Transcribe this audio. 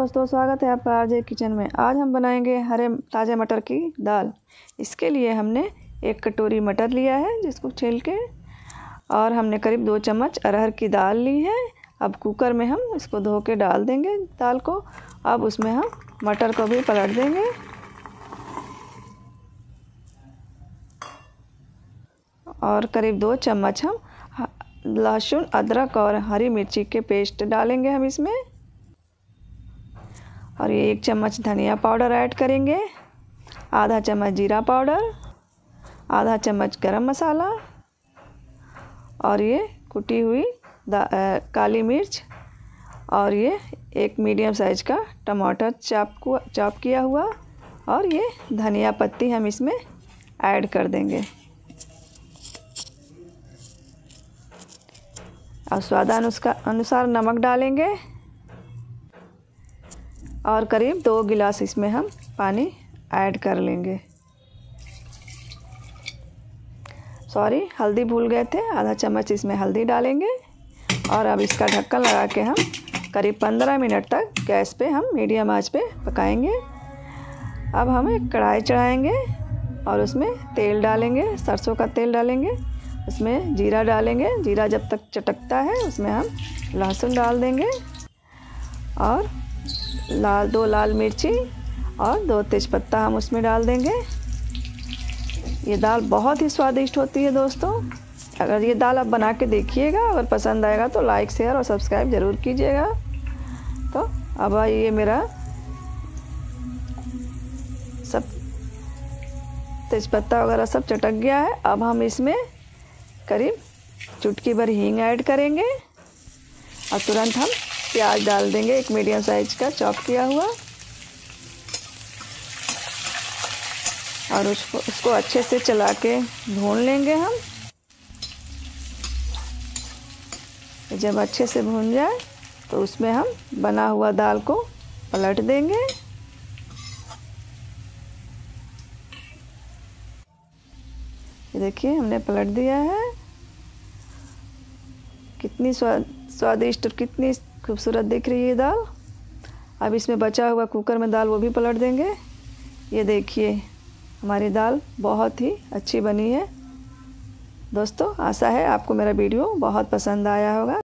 दोस्तों, स्वागत है आपका आरजे किचन में। आज हम बनाएंगे हरे ताज़े मटर की दाल। इसके लिए हमने 1 कटोरी मटर लिया है जिसको छील के, और हमने करीब 2 चम्मच अरहर की दाल ली है। अब कुकर में हम इसको धो के डाल देंगे दाल को। अब उसमें हम मटर को भी पलट देंगे और करीब 2 चम्मच हम लहसुन, अदरक और हरी मिर्ची के पेस्ट डालेंगे हम इसमें। और ये 1 चम्मच धनिया पाउडर ऐड करेंगे, आधा चम्मच जीरा पाउडर, आधा चम्मच गरम मसाला, और ये कुटी हुई काली मिर्च, और ये 1 मीडियम साइज का टमाटर चॉप किया हुआ, और ये धनिया पत्ती हम इसमें ऐड कर देंगे। और स्वादानुसार नमक डालेंगे, और करीब 2 गिलास इसमें हम पानी ऐड कर लेंगे। हल्दी भूल गए थे, आधा चम्मच इसमें हल्दी डालेंगे। और अब इसका ढक्कन लगा के हम करीब 15 मिनट तक गैस पे हम मीडियम आंच पे पकाएंगे। अब हम एक कढ़ाई चढ़ाएंगे और उसमें तेल डालेंगे, सरसों का तेल डालेंगे। उसमें जीरा डालेंगे। जीरा जब तक चटकता है उसमें हम लहसुन डाल देंगे, और 2 लाल मिर्ची और 2 तेज़पत्ता हम उसमें डाल देंगे। ये दाल बहुत ही स्वादिष्ट होती है दोस्तों। अगर ये दाल आप बना के देखिएगा, अगर पसंद आएगा तो लाइक, शेयर और सब्सक्राइब ज़रूर कीजिएगा। तो अब ये मेरा सब तेज़पत्ता वगैरह सब चटक गया है। अब हम इसमें करीब चुटकी भर हींग ऐड करेंगे, और तुरंत हम प्याज डाल देंगे, 1 मीडियम साइज का चॉप किया हुआ। और उसको अच्छे से चला के भून लेंगे हम। जब अच्छे से भून जाए तो उसमें हम बना हुआ दाल को पलट देंगे। ये देखिए हमने पलट दिया है। कितनी स्वादिष्ट और कितनी खूबसूरत दिख रही है दाल। अब इसमें बचा हुआ कुकर में दाल वो भी पलट देंगे। ये देखिए हमारी दाल बहुत ही अच्छी बनी है। दोस्तों, आशा है आपको मेरा वीडियो बहुत पसंद आया होगा।